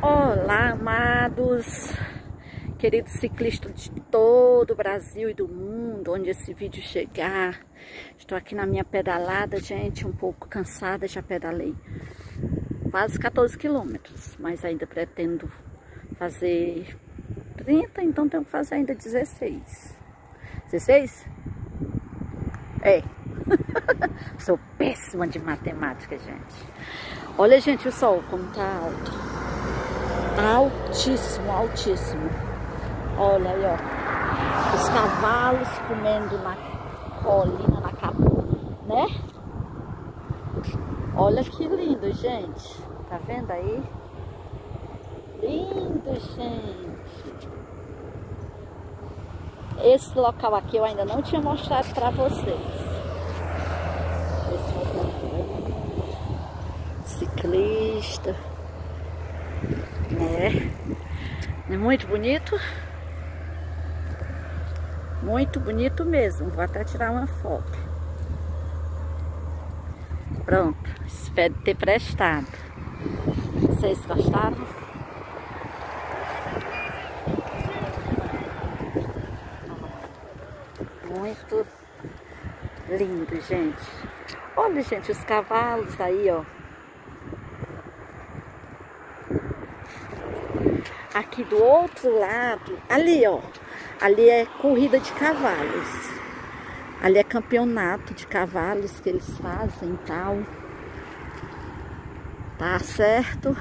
Olá, amados, queridos ciclistas de todo o Brasil e do mundo, onde esse vídeo chegar. Estou aqui na minha pedalada, gente, um pouco cansada, já pedalei quase 14 quilômetros, mas ainda pretendo fazer 30, então tenho que fazer ainda 16. 16? É. Sou péssima de matemática, gente. Olha, gente, o sol como tá alto. Tá altíssimo, altíssimo. Olha aí, ó. Os cavalos comendo na colina, na capina, né? Olha que lindo, gente. Tá vendo aí? Lindo, gente. Esse local aqui eu ainda não tinha mostrado pra vocês. Esse local aqui, ciclista, né? É muito bonito. Muito bonito mesmo. Vou até tirar uma foto. Pronto. Espero ter prestado. Vocês gostaram? Muito lindo, gente. Olha, gente, os cavalos aí, ó. Aqui do outro lado, ali, ó. Ali é corrida de cavalos. Ali é campeonato de cavalos que eles fazem e tal. Tá certo?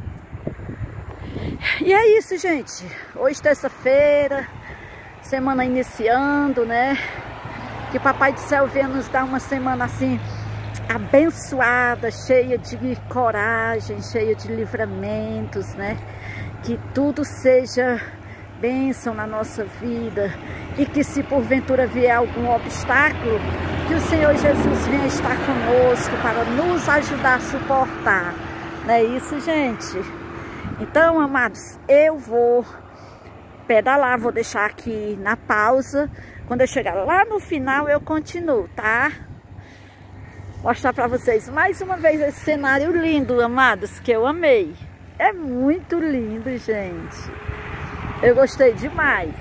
E é isso, gente. Hoje, terça-feira, semana iniciando, né? Que Papai do Céu venha nos dar uma semana assim abençoada, cheia de coragem, cheia de livramentos, né? Que tudo seja bênção na nossa vida e que, se porventura vier algum obstáculo, que o Senhor Jesus venha estar conosco para nos ajudar a suportar. Não é isso, gente? Então, amados, eu vou pedalar, vou deixar aqui na pausa. Quando eu chegar lá no final, eu continuo, tá? Mostrar para vocês mais uma vez esse cenário lindo, amados, que eu amei. É muito lindo, gente. Eu gostei demais.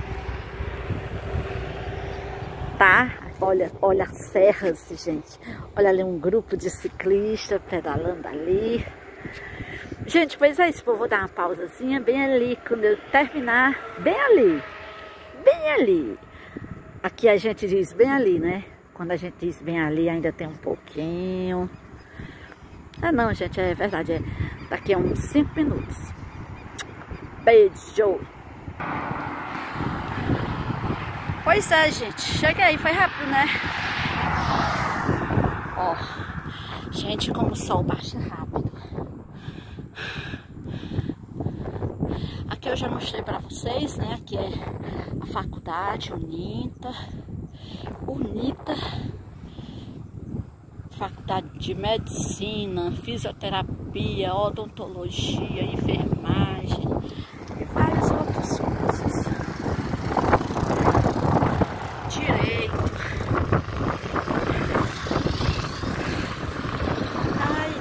Tá? Olha as serras, gente. Olha ali um grupo de ciclistas pedalando ali. Gente, pois é isso. Eu vou dar uma pausazinha bem ali. Quando eu terminar, bem ali. Bem ali. Aqui a gente diz bem ali, né? Quando a gente diz bem ali, ainda tem um pouquinho. Ah, não, gente, é verdade. É daqui a uns 5 minutos. Beijo! Pois é, gente. Cheguei, foi rápido, né? Ó, gente, como o sol baixa rápido. Aqui eu já mostrei pra vocês, né? Aqui é a faculdade, UNITA. Faculdade de Medicina, Fisioterapia, Odontologia, Enfermagem e vários outros cursos. Direito. Ai.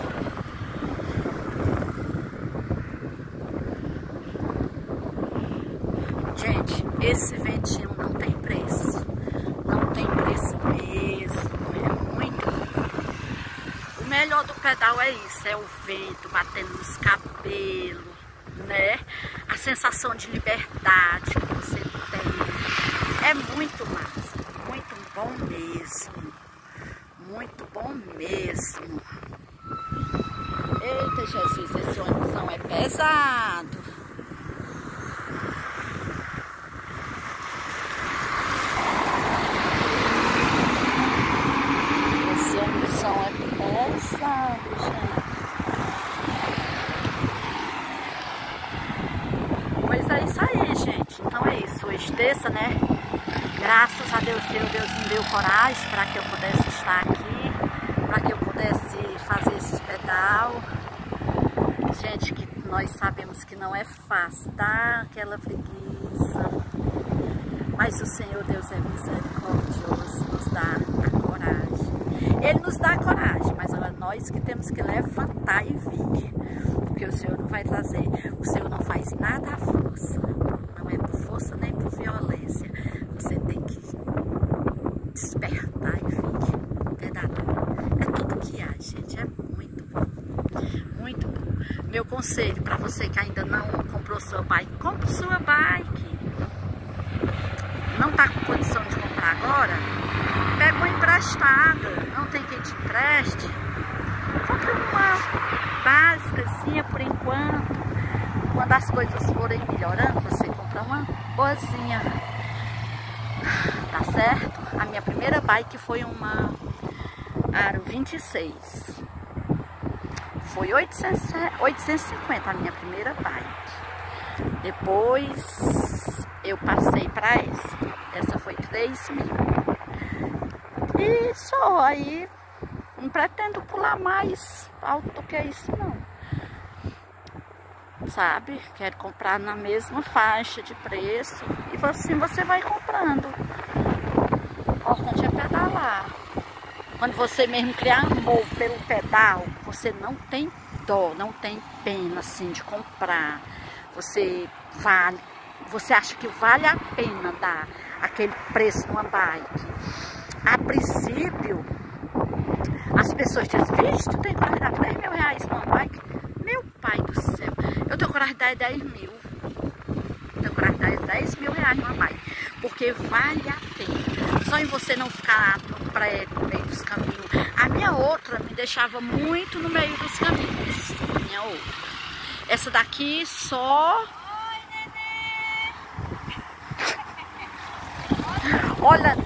Gente, esse ventinho não tem preço. Não tem preço mesmo. O melhor do pedal é isso, é o vento batendo nos cabelos, né? A sensação de liberdade que você tem. É muito massa, muito bom mesmo. Muito bom mesmo. Eita, Jesus, esse ônibus é pesado. Pois é isso aí, gente. Então é isso. Hoje terça, né? Graças a Deus, Deus me deu coragem para que eu pudesse estar aqui, para que eu pudesse fazer esses pedal. Gente, que nós sabemos que não é fácil, dá aquela preguiça. Mas o Senhor Deus é misericordioso, nos dá a coragem. Ele nos dá a coragem, mas agora nós que temos que levantar e vir. Porque porque o Senhor não vai trazer, o Senhor não faz nada à força, não é por força nem por violência. Você tem que despertar e vir pedalar. É tudo que há, gente, é muito bom, muito bom. Meu conselho para você que ainda não comprou sua bike, compre sua bike. Não está com condição de comprar agora? Pega uma emprestada, não tem quem te empreste. Compre uma básicazinha por enquanto. Quando as coisas forem melhorando, você compra uma boazinha. Tá certo? A minha primeira bike foi uma Aro 26. Foi 850 a minha primeira bike. Depois eu passei para essa. Essa foi 3.000. E só aí, não pretendo pular mais alto do que isso não. Sabe? Quero comprar na mesma faixa de preço. E assim você vai comprando. O importante é pedalar. Quando você mesmo criar amor pelo pedal, você não tem dó, não tem pena assim de comprar. Você acha que vale a pena dar aquele preço numa bike. A princípio, as pessoas dizem, vixe, tu tem coragem de dar 3 mil reais numa bike? Meu pai do céu, eu tenho coragem de dar 10 mil. Eu tenho coragem de dar 10 mil reais numa bike. Porque vale a pena. Só em você não ficar no prego, no meio dos caminhos. A minha outra me deixava muito no meio dos caminhos. A minha outra. Essa daqui só... Olha,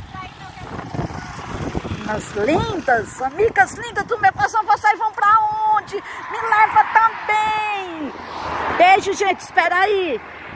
as lindas, amigas lindas do meu coração, vocês vão pra onde? Me leva também. Beijo, gente, espera aí.